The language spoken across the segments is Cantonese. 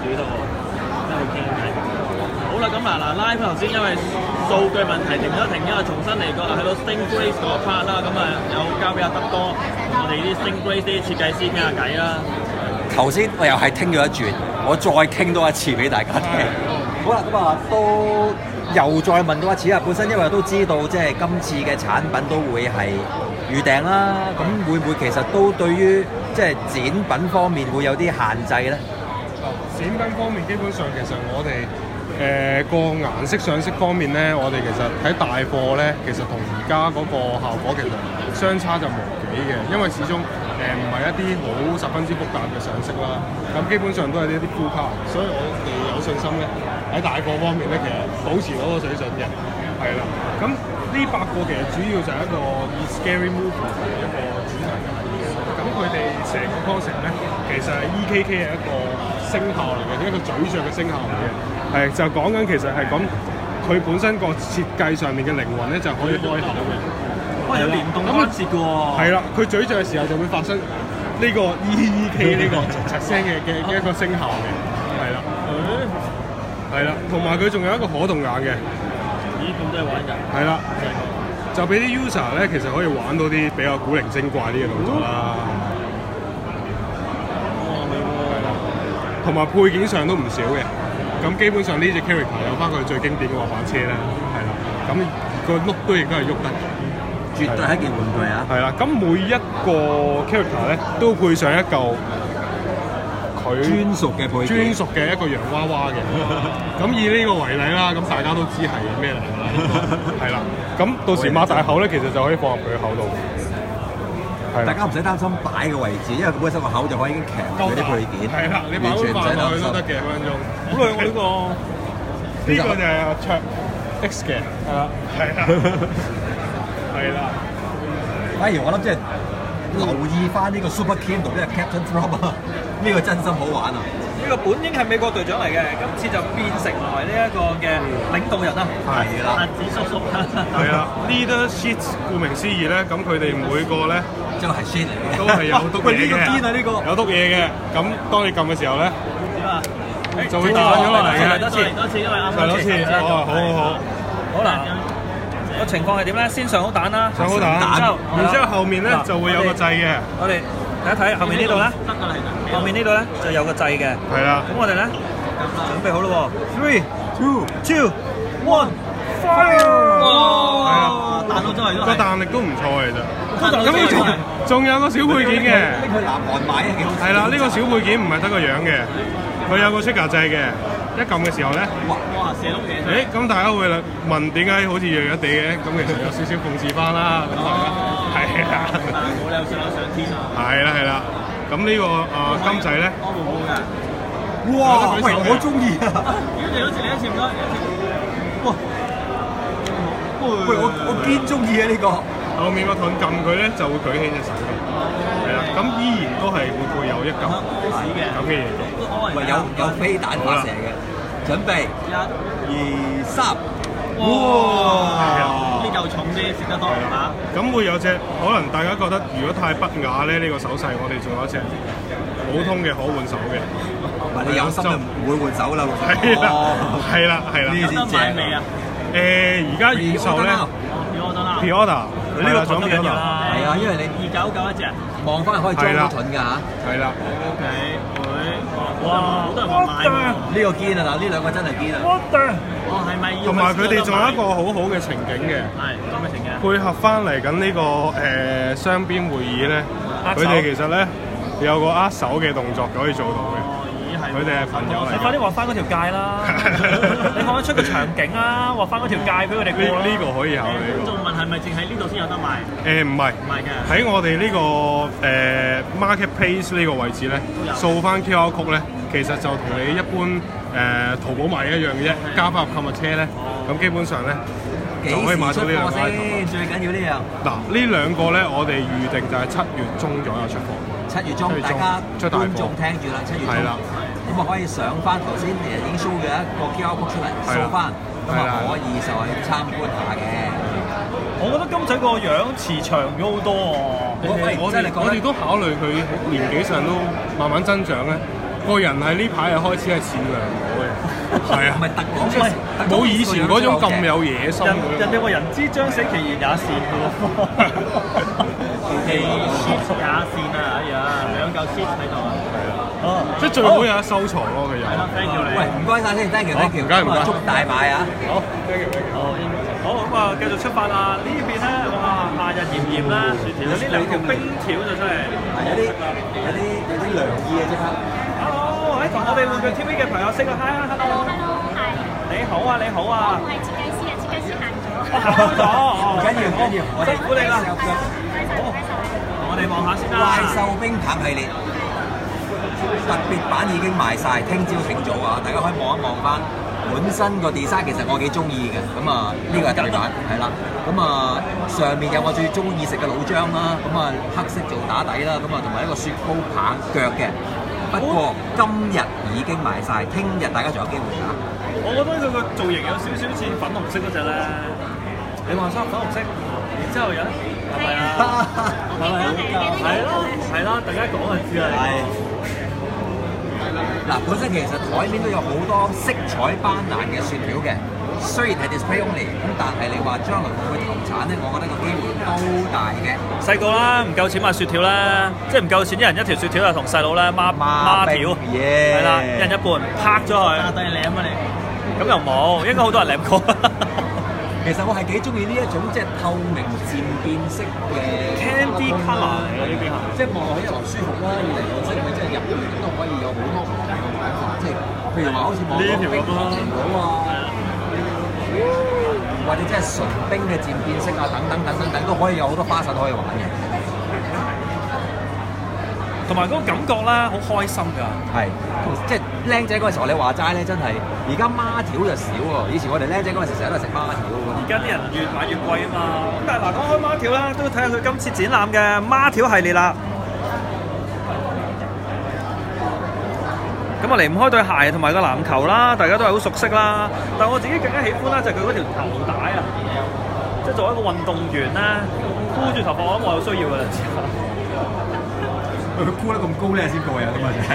得喎，真係傾偈。好啦，咁嗱 live 頭先因為數據問題停咗，因為重新嚟過啦，去到 Stingrace 嗰個 part 啦，咁啊有交俾阿德哥，我哋啲 Stingrace 啲設計師傾下偈啦。 頭先我又係聽咗一轉，我再傾多一次俾大家聽。好啦，咁啊都又再問多一次啊！本身因為都知道即係今次嘅產品都會係預訂啦，咁會唔會其實都對於即係展品方面會有啲限制咧？ 展品方面基本上其實我哋個顏色上色方面咧，我哋其實喺大貨咧，其實同而家嗰個效果其實相差就無幾嘅，因為始終唔係一啲好十分之複雜嘅上色啦，咁基本上都係呢啲 full color，所以我哋有信心咧喺大貨方面咧，其實保持嗰個水準嘅，係啦。咁呢8個其實主要就係一個以 Scary Movie 為一個主題嘅系列，咁佢哋成個 concept 咧，其實係 EKK 係一個聲效嚟嘅，一個咀嚼嘅聲效嚟嘅，係就講緊其實係講佢本身個設計上面嘅靈魂咧，就可以開口嘅。 哇！有連動關節嘅喎。 係啦，佢咀嚼嘅時候就會發生呢個 EEK 呢個嚓聲嘅一個聲效嘅，係啦，係啦，同埋佢仲有一個可動眼嘅。 咦？咁都係玩㗎？ 係啦，就俾啲 user 咧，其實可以玩到啲比較古靈精怪啲嘅動作啦。同埋配件上都唔少嘅，咁基本上呢隻 character 有翻佢最經典嘅滑板車啦，係啦，咁個轆都亦都係喐得， 絕對係一件玩具啊！ 係啦，咁每一個 character 咧都配上一嚿佢專屬嘅配件， 專屬嘅一個洋娃娃嘅，咁以呢個為例啦，咁大家都知係咩嚟㗎啦，係啦，咁到時擘大口咧，其實就可以放入佢嘅口度。 大家唔使擔心擺嘅位置，因為佢本身個口就可以已經夾住啲配件。 係啦，你擺碗飯落去都得嘅，分分鐘。 好啦，我呢個就係阿卓 X 嘅，係啦，係啦，係啦。 反而我諗即係留意翻呢個 Super Kim 同呢個 Captain Drop 啊，呢個真心好玩啊！ 呢個本應係美國隊長嚟嘅，今次就變成為呢一個嘅領導人啦。 係啦， 子叔叔。 係啦，Leader Sheet 顧名思義咧，咁佢哋每個咧真係 shit 嚟嘅， 都係有篤嘢嘅。 呢個堅啊！呢個有篤嘢嘅，咁當你撳嘅時候咧， 點啊？ 就會彈咗落嚟嘅。 多次，因為啱啱。 多次，哦，好。 好啦，個情況係點咧？先上好蛋啦， 上好蛋，然之後後面咧就會有個掣嘅。 我哋睇一睇後面呢度咧，後面呢度咧就有個掣嘅。 係啦。 咁我哋咧準備好咯喎 ，3、2、1 ，fire！ 係啦， 彈到周圍都係。 個彈力都唔錯嘅啫。咁仲有個小配件嘅。 拎去南韓買啊，幾好。 係啦，呢個小配件唔係得個樣嘅，佢有個 trigger 掣嘅，一撳嘅時候咧， 哇，射碌嘢！ 咁大家會問點解好似弱弱地嘅？咁其實有少少諷刺翻啦，咁大家係啊， 冇理由上天啊！ 係啦，咁呢個金仔咧， 哇，喂，我中意啊！ 你好似你一次唔該， 哇！喂，我堅中意啊呢個。 後面個盾撳佢咧就會舉起隻手嘅，係啦，咁依然都係會配有一嚿咁嘅嘢嘅， 喂，有飛彈發射嘅，準備1、2、3， 哇！呢嚿重啲食得多嚇。 咁會有隻可能大家覺得如果太不雅咧，呢個手勢我哋仲有一隻普通嘅可換手嘅。 你有心就唔會換手啦， 係啦， 呢先正未啊？ 而家預售咧 ，pre-order， 呢個仲緊要啦。 係啊，因為你 299一隻， 望翻可以裝到盾㗎嚇。 係啦。 OK，哇！好多人話買喎。 呢個堅啊！嗱，呢兩個真係堅啊！ 哦，係咪要？ 同埋佢哋仲有一個好好嘅情景嘅。 係咁嘅情景。 配合翻嚟緊呢個雙邊會議咧，佢哋其實咧有個握手嘅動作可以做到嘅。佢哋係朋友嚟。 你快啲畫翻嗰條界啦！你可唔可以出個場景啊？畫翻嗰條界俾佢哋過啦。 呢個可以考慮。 仲問係咪淨係呢度先有得賣？ 唔係。 唔係嘅。 喺我哋呢個marketplace 呢個位置咧，掃翻 QR code 咧，其實就同你一般淘寶買一樣嘅啫，加翻入購物車咧，咁基本上咧就可以買到呢兩個 item。 最緊要呢樣。 嗱，呢兩個咧，我哋預定就係7月中左右出貨。 7月中，大家觀眾聽住啦，7月中。係啦。咁啊可以上翻頭先已經 show 嘅一個 QR code 出嚟，掃翻，咁啊可以就去參觀下嘅。 我覺得金仔個樣慈祥咗好多喎。 我哋都考慮佢年紀上都慢慢增長咧， 個人係呢排係開始係善良咗嘅，係啊， 唔係特講出冇以前嗰種咁有野心人哋話人之將死，其言也善嘅喎。其 shit 也善啊！哎呀，兩嚿 shit 喺度啊！哦， 即係最好有得收藏咯，佢有。 係啦，thank you 你。 喂，唔該晒先，thank you，thank you， 唔該唔該祝大賣啊！ 好，thank you，thank you。 好咁啊，繼續出發啦！呢邊咧，哇，夏日炎炎啦，薯條呢兩條冰條就真係有啲涼意嘅即刻。 Hello，同我哋玩具 TV 嘅朋友 say 個 hi，hello。你好啊，你好啊。 我係設計師啊，設計師行咗。 行開咗， 唔緊要，唔緊要，我哋辛苦你啦。 好， 同我哋望下先啦。 怪獸冰棒系列特別版已經賣晒，聽朝請早啊！大家可以望一望翻。本身個 design 其實我幾中意嘅，咁啊呢個係特別版，係啦，咁啊上面有我最中意食嘅老張啦，咁啊黑色做打底啦，咁啊同埋一個雪糕棒腳嘅，不過今日已經賣晒，聽日大家仲有機會㗎。 我覺得佢個造型有少少似粉紅色嗰隻咧，你話生粉紅色，然之後有係咪啊？係咪啊？係咯，係啦，大家講就知啦。 嗱，本身其實台面都有好多色彩斑斕嘅雪條嘅，雖然係 display only，咁但係你話將來會唔會投產咧？我覺得個機會都大嘅。 細個啦，唔夠錢買雪條啦，即係唔夠錢，一人一條雪條啊，同細佬咧孖條，係啦，一人一半，拍咗佢。對你舐啊你！咁又冇，應該好多人舐過。 其實我係幾中意呢一種即係透明漸變色嘅 candy colour 嚟嘅呢邊係， 即係望落去一來舒服啦，二嚟講即係佢真係入邊都可以有好多唔同嘅玩法，即係譬如話好似望到冰蘋果啊，或者即係純冰嘅漸變色啊，等都可以有好多花臣可以玩嘅。 同埋嗰個感覺咧，好開心㗎。 係，即係僆仔嗰陣時候，你話齋咧，真係而家孖條就少喎。以前我哋僆仔嗰陣時成日都係食孖條喎。 而家啲人越買越貴啊嘛。咁但係嗱，講開孖條啦，都要睇下佢今次展覽嘅孖條系列啦。咁啊離唔開對鞋同埋個籃球啦，大家都係好熟悉啦。但係我自己更加喜歡咧，就係佢嗰條頭帶啊，即係作為一個運動員咧，箍住頭髮，我諗我有需要㗎啦。 佢箍得咁高咧先過癮㗎嘛，真係。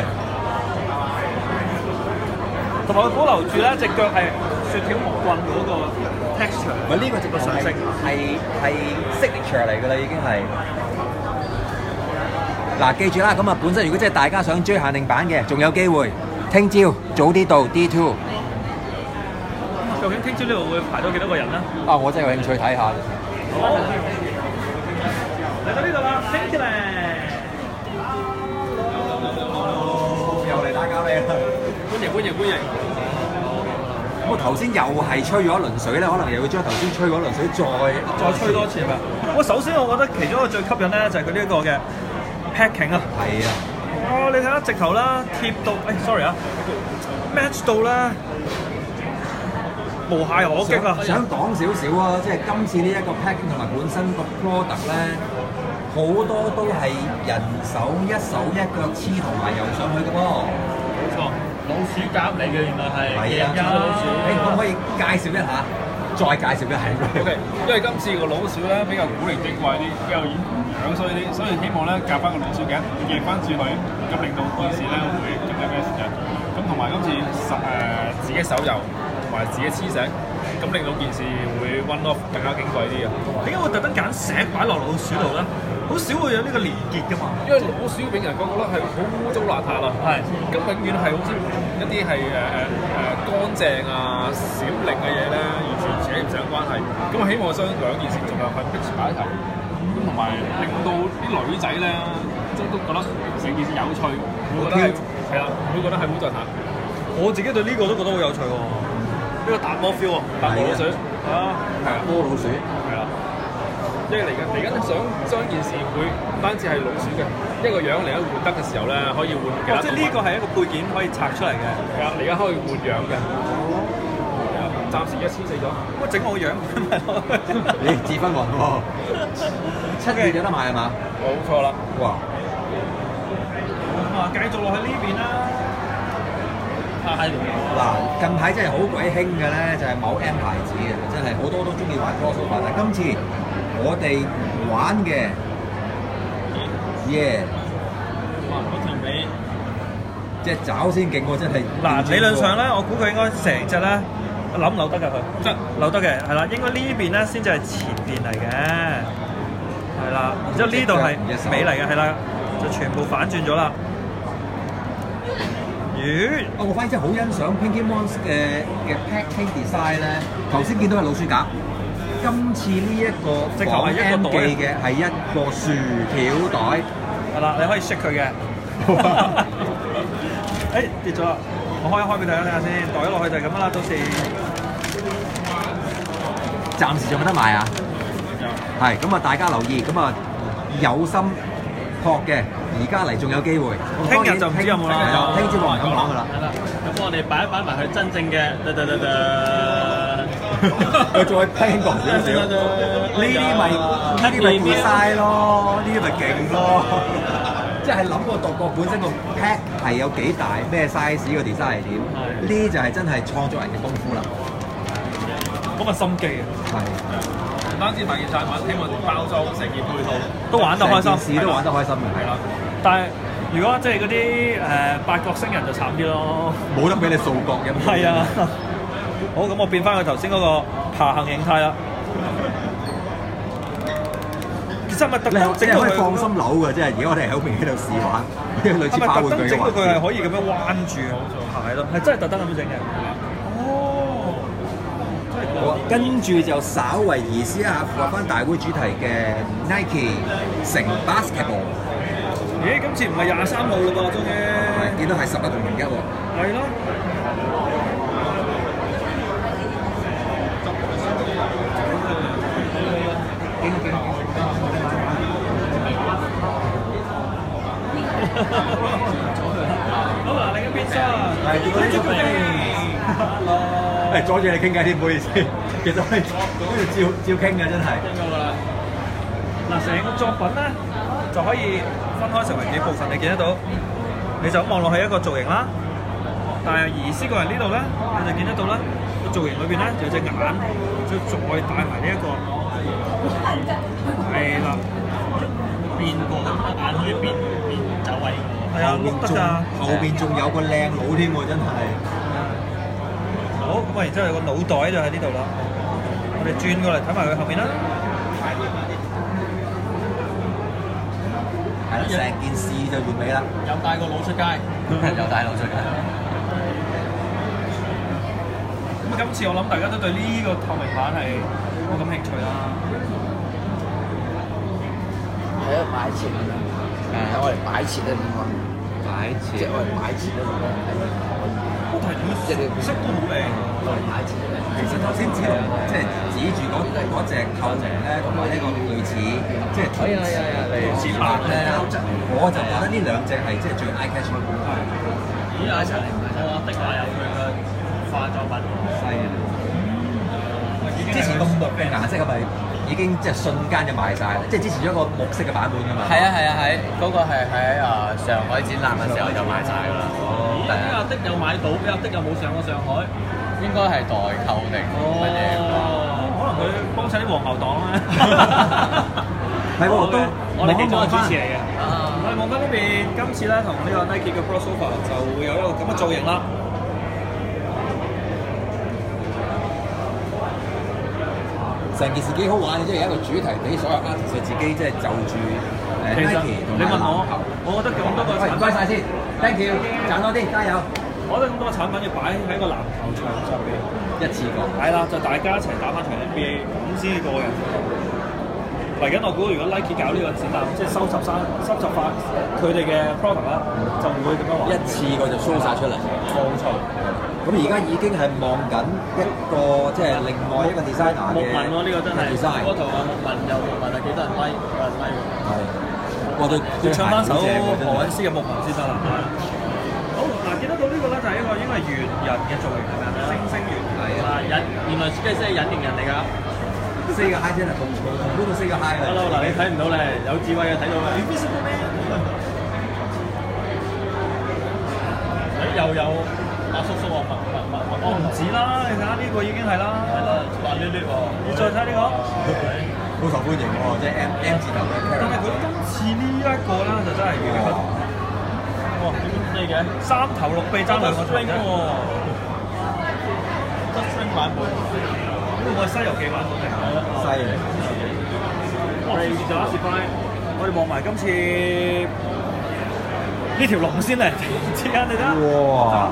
同埋佢保留住咧隻腳係雪條木棍嗰個 texture。 唔係呢個直個上色係 signature 嚟㗎啦，已經係。嗱，記住啦，咁啊本身如果真係大家想追限定版嘅，仲有機會。聽朝早啲到 D2。 究竟聽朝呢度會排到幾多個人咧？ 啊，我真係有興趣睇下。 好，嚟到呢度啦 ，thank you 咧。 又嚟打交你啦！ 歡迎！ 咁我頭先又係吹咗一輪水咧，可能又要將頭先吹嗰輪水再吹多次係咪？我首先我覺得其中一個最吸引咧就係佢呢一個嘅 packing 啊。係啊！哦，你睇下直頭啦，貼到，sorry 啊 ，match 到啦，無懈可擊啊！ 想講少少啊，即係今次呢一個 packing 同埋本身個 product 咧，好多都係人手一腳黐同埋游上去嘅噃。 冇錯，老鼠夾嚟嘅原來係。 係啊，老鼠。可唔可以介紹一下？再介紹一下。 OK，因為今次個老鼠咧比較古靈精怪啲，比較樣衰啲，所以希望咧夾翻個老鼠夾夾翻轉去，咁令到件事咧會更加 match 嘅。咁同埋今次自己手油同埋自己黐石，咁令到件事會 one off 更加矜貴啲嘅。 點解會特登揀石擺落老鼠度咧？好少會有呢個連結㗎嘛。 因為老鼠俾人覺得係好污糟邋遢啦，係咁永遠係好似一啲係乾淨啊閃靈嘅嘢咧，完全扯唔上關係。咁我希望將兩件事盡量係 mix 埋一齊，咁同埋令到啲女仔咧都覺得成件事有趣，會覺得係啦，會覺得係污糟邋遢。 我自己對呢個都覺得好有趣喎，呢個達摩 feel 啊，達摩老鼠啊， 係啊，摩老鼠係啦。即係嚟緊想將件事會唔單止係老鼠嘅一個樣嚟緊換得嘅時候咧，可以換其他。 即係呢個係一個配件可以拆出嚟嘅。 係啊，而家可以換樣嘅。暫時一千四咗。 乜整我樣？ 你自分雲喎，7月有得賣係嘛？ 冇錯啦。 哇！ 咁啊，繼續落去呢邊啦。係。 嗱，近排真係好鬼興嘅咧，就係某 M 牌子嘅，真係好多都中意玩 crossover，但係今次我哋玩嘅，哇！ 嗰條尾隻爪先勁喎，真係。 嗱，理論上咧，我估佢應該成隻咧扭唔扭得㗎佢？ 得扭得嘅，係啦，應該呢邊咧先至係前邊嚟嘅，係啦，然之後呢度係尾嚟嘅，係啦，就全部反轉咗啦。咦？ 我反而真係好欣賞 Pinky Mons 嘅 packing design 咧。頭先見到係老鼠夾，今次呢一個直頭係一個袋講 M 記嘅係一個薯條袋。 係啦，你可以 shake 佢嘅。誒跌咗啦！我開一開俾大家睇下先，袋咗落去就係咁啦，到時暫時仲有得賣啊！係咁啊，大家留意，咁啊有心學嘅，而家嚟仲有機會。 聽日就唔知有冇啦。 係啦，聽朝我唔敢講㗎啦。 係啦，咁我哋擺一擺埋佢真正嘅， 佢再拼過少少，呢啲咪 design 咯，呢啲咪勁咯。即係諗個獨角本身個 pack 係有幾大，咩 size 個 design 係點，呢就係真係創作人嘅功夫啦。 咁啊心機啊！ 係， 唔單止賣件產品，希望包裝成件配套都玩得開心， 成件事都玩得開心嘅。 係啦。 但係如果即係嗰啲八角星人就慘啲咯。 冇得俾你掃角嘅。 係啊。好，咁我變翻佢頭先嗰個爬行形態啦。其實咪特登整到佢可以放心扭嘅，即係而家我哋喺後面喺度試玩，啲類似包玩具嘅整到佢係環節。 可以咁樣彎住鞋咯，係真係特登咁樣整嘅。哦， 好啊，跟住就稍為移師一下符合翻大會主題嘅 Nike 成 basketball。 咦，今次唔係23號嘞噃，終於。 係，見到係11同01喎。 係咯。好嗱，另一邊先。 係，叫嗰啲出嚟。誒，阻住你傾偈添，唔好意思。其實係照傾嘅，真係。 嗱，成個作品咧就可以分開成為幾部分，你見得到，你就望落去一個造型啦。但係移師過嚟呢度咧，你就見得到啦，個造型裏邊咧有隻眼，就再帶埋呢一個，係啦， 變過眼可以變走位。 係啊，碌得㗎。 後邊仲有個靚佬添喎，真係。 好，咁啊，然之後有個腦袋就喺呢度啦。我哋轉過嚟睇埋佢後面啦。 係啦，成件事就完美啦。 又帶個佬出街， 又帶佬出街。 咁今次我諗大家都對呢個透明版係好感興趣啦。 係啊，擺設啊，係我哋擺設啊點講？ 擺設。 即係我哋擺設啊點講？ 我睇點即係你色都好靚。 我哋擺設啊。 其實頭先指龍即係指住嗰隻透明咧，同埋呢個類似即係係啊， 類似白咧，我就覺得呢兩隻係即係最 eye catch 嘅。 咦阿陳，我的話有佢嘅化妝品， 犀利！之前個木嘅顏色係咪已經即係瞬間就賣晒啦？即係之前有一個木色嘅版本㗎嘛。 係啊，喺嗰個係喺上海展覽嘅時候就賣晒㗎啦。 咦阿的有買到，阿的有冇上過上海？ 應該係代購定乜嘢？ 可能佢幫襯啲黃牛黨咧。 係喎，都我哋其中一個主持嚟嘅。 啊， 我哋望翻呢邊，今次咧同呢個 Nike 嘅 crossover 就會有一個咁嘅造型啦。 成件事幾好玩嘅，即係有一個主題俾所有 artist 自己即係就住其實 Nike 同你問埋籃球。 我覺得咁多個喂，唔該晒先 ，thank you，賺多啲，加油！ 我覺得咁多個產品要擺喺個籃球場上邊， 一次過。 係啦，就大家一齊打翻場 NBA，咁先過癮。嚟緊我估，如果 Nike 搞呢個展覽，即係收集翻佢哋嘅 product 啦，就唔會咁樣玩。 一次過就 show 晒出嚟。 冇錯。 咁而家已經係望緊一個即係另外一個 designer 嘅木紋喎，呢個真係 design。 嗰圖啊木紋又木紋啊，幾多人 like，有人 like 喎。 係。我對要唱翻首對鞋好正喎真係何韻詩嘅木紋先得啦。好嗱，見得到呢個咧就係一個應該係猿人嘅造型係咪啊？猩猩猿。 係啊。 嗱原來即係隱形人嚟㗎。 Say 個 hi 先啊，同呢度 say 個 hi 啊。 Hello 嗱，你睇唔到咧，有智慧嘅睇到嘅。又有阿叔叔喎， 我唔止啦，你睇下呢個已經係啦。 係啦，滑捋捋喎。 你再睇呢個。 好受歡迎喎，即係 M 字頭嘅 character。 但係佢今次呢一個咧就真係完全喎，點嚟嘅？ 三頭六臂爭兩個 string 啫。 喎，string 版本， 呢個係《西遊記》版本嚟。 係啦， 犀利。 我哋就一時快，我哋望埋今次呢條龍先嚟，之間你睇下。 哇！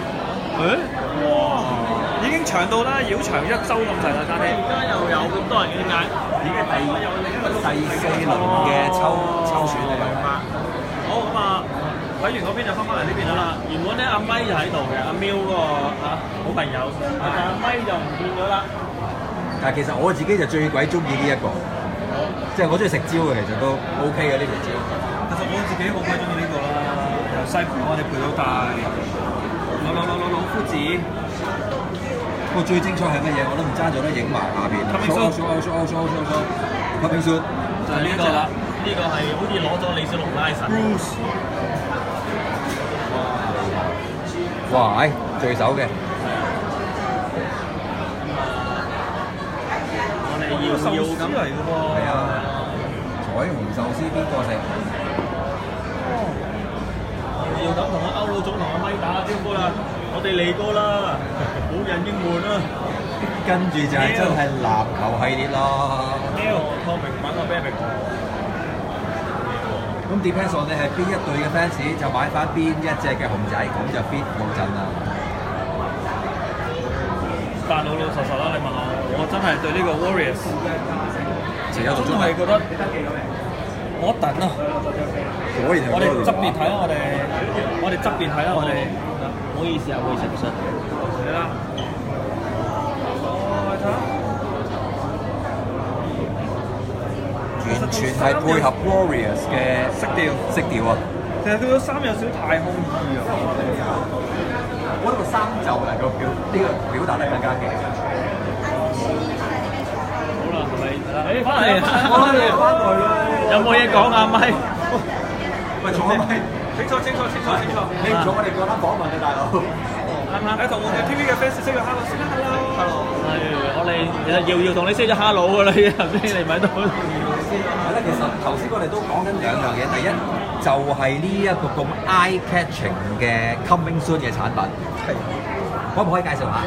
哇！已經長到啦，繞長1周咁滯啦，間而啲。 家又有咁多人嘅點解？ 已經第4輪嘅抽選嚟㗎。 好咁啊，睇完嗰邊就翻返嚟呢邊啦。原本咧阿咪就喺度嘅，阿 Miu 嗰個好朋友，但係阿咪就唔見咗啦。 但係其實我自己就最鬼中意呢一個，即係我中意食蕉嘅，其實都 OK 嘅呢條蕉。 其實我自己好鬼中意呢個啦，由細陪我哋陪到大，老夫子。 不過最精彩係乜嘢？我都唔爭咗得影埋下邊。 Coming soon Coming soon 就係呢個啦，呢個係好似攞咗李小龍拉神。 哇！聚手嘅。 我哋要咁嚟嘅喎。 係啊，彩虹壽司邊個食？ 要咁同阿歐老總同阿咪打招呼啦，我哋嚟過啦，冇人應門啊！ 跟住就係真係籃球系列咯。 透明版個 baby。 咁 depends on 你係邊一隊嘅 fans 就買翻邊一隻嘅熊仔，咁就 fit 冇陣啦。 但老實實啦，你問我真係對呢個 Warriors 成日真係覺得我等啊！ 果然係我哋側邊睇啦，我哋側邊睇啦，我哋唔好意思啊，會食唔食？ 係啦。我睇下。 完全係配合 Warriors 嘅色調啊！ 其實佢個衫有少少太空意啊！ 我覺得個衫就能夠表達得更加勁。 好啦，係咪？誒，翻嚟， 翻來啦！ 有冇嘢講啊，咪？ 喂，坐咪？ 清楚。 你唔坐我哋嗰單訪問嘅大佬。 啱啱？你同我哋 TV 嘅 fans say 個 hello 先啦 ，hello。 係，我哋其實耀同你 say 咗 hello 㗎啦，頭先你咪都。 係啦，其實頭先我哋都講緊兩樣嘢，第一就係呢一個咁 eye-catching 嘅 coming soon 嘅產品，係可唔可以介紹下？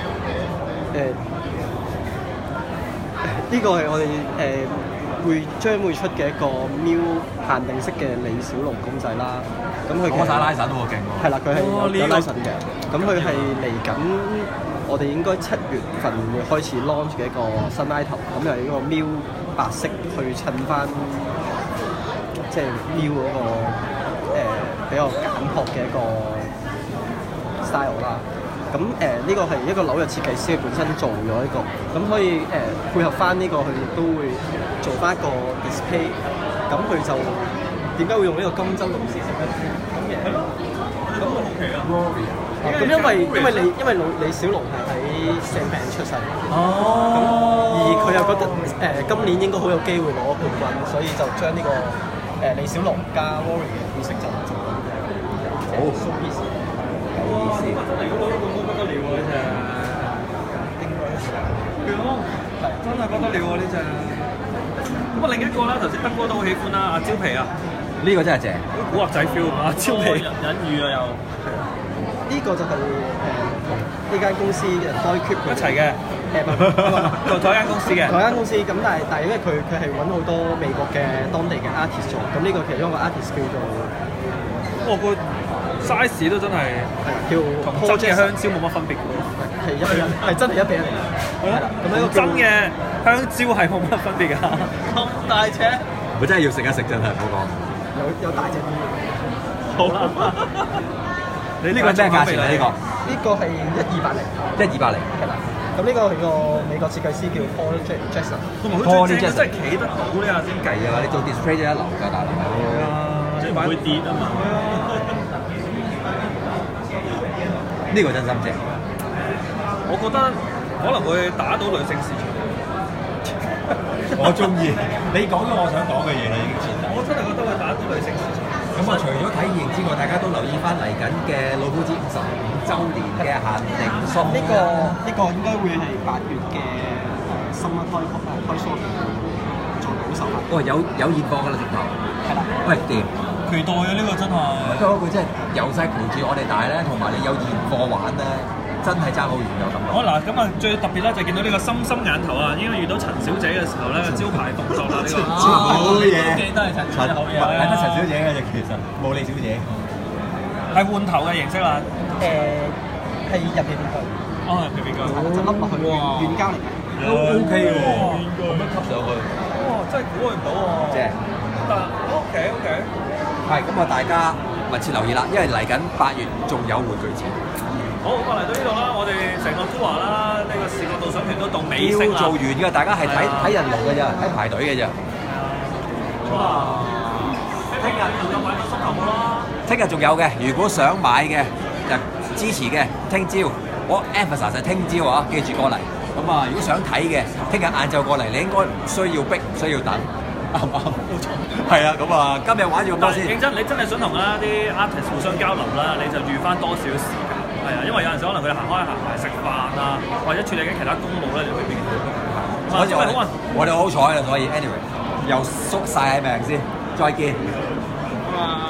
呢個係我哋將會出嘅一個 Miu 限定式嘅李小龍公仔啦。咁佢攞晒拉神喎，勁喎！ 係啦，佢係有拉神嘅。咁佢係嚟緊，我哋應該7月份會開始 launch 嘅一個新 item。咁又係一個 Miu 白色去襯翻，即係 Miu 嗰個比較簡樸嘅一個 style 啦。咁呢個係一個紐約設計師佢本身做咗一個，咁所以配合翻呢個佢亦都會做翻一個 display。咁佢就點解會用呢個金州龍獅色咧？咁好奇啊！咁因為李小龍係喺聖病出世，咁而佢又覺得今年應該好有機會攞冠軍，所以就將呢個李小龍加 Warrior 嘅配色就做咗好 showpiece。 哇！真係如果攞到冠軍不得了喎呢隻，應該係真係不得了喎呢隻。咁啊另一個啦，頭先德哥都好喜歡啦，阿蕉皮啊， 呢個真係正， 古惑仔 feel 啊，蕉皮隱喻啊又。 呢個就係呢間公司開 Keep 一齊嘅，做同一間公司嘅， 同一間公司咁，但係因為佢係揾好多美國嘅當地嘅 artist 做，咁呢個其中一個 artist 叫做我個 size 都真係叫同真嘅香蕉冇乜分別嘅喎， 係1比1，係真係1比1嚟嘅，係啦，咁呢個真嘅香蕉係冇乜分別㗎， 咁大隻， 佢真係要食一食真係，唔好講。 有大隻啲。 好啦， 你呢個咩價錢啊？呢個係 1280， 係啦。咁呢個係個美國設計師叫 Paul Jackson。 同埋佢最正真係企得到呢下先計係啊！你做 display 就一流㗎，大佬。 係啊， 即係唔會跌啊嘛。 呢個真心正。 我覺得可能會打到女性市場。 我中意。你講咗我想講嘅嘢啦，已經前頭。 我真係覺得會打到女性市場。 咁啊，除咗體驗之外，大家都留意翻嚟緊嘅老夫子55週年嘅限定送。 呢個應該會係8月嘅Summer Toy Show 做到手啦。 哦，有現貨㗎啦，直頭。 係啦。 喂，掂。 期待啊！呢個真係。 都嗰句即係由細陪住我哋大咧，同埋你有現貨玩咧，真係爭好遠嘅感覺。 好嗱，咁啊最特別咧就見到呢個心心眼頭啊，應該遇到陳小姐嘅時候咧，招牌動作啦呢個。 好嘢， 記得係陳小姐好嘢。 係得陳小姐嘅啫，其實冇李小姐。 係換頭嘅形式啦。 係入邊邊個？ 哦，入邊個？ 就笠落去軟膠嚟嘅。 都 OK 喎，咁樣吸上去。 哇！真係估佢唔到喎。 正。 得 OK。 係咁啊！大家密切留意啦，因為嚟緊8月仲有玩具節。 好，咁啊嚟到呢度啦，我哋成個 tour 啦，呢個視覺導賞團都到尾聲啦。 做完嘅，大家係睇人龍嘅咋，睇排隊嘅咋。 哇！聽日仲有買個膝頭冇啦。 聽日仲有嘅，如果想買嘅就支持嘅，聽朝我 emphasize 係聽朝啊，記住過嚟。咁啊，如果想睇嘅，聽日晏晝過嚟，你應該唔需要逼，唔需要等，啱唔啱？冇錯。係啊，咁啊，今日玩咗咁多先。 認真，你真係想同啲 artist 互相交流啦，你就預翻多少時間。係啊，因為有陣時可能佢哋行開行埋食飯啊，或者處理緊其他公務咧，你未必見到。我哋好彩啦，所以 anyway 又縮晒喺命先，再見。 啊！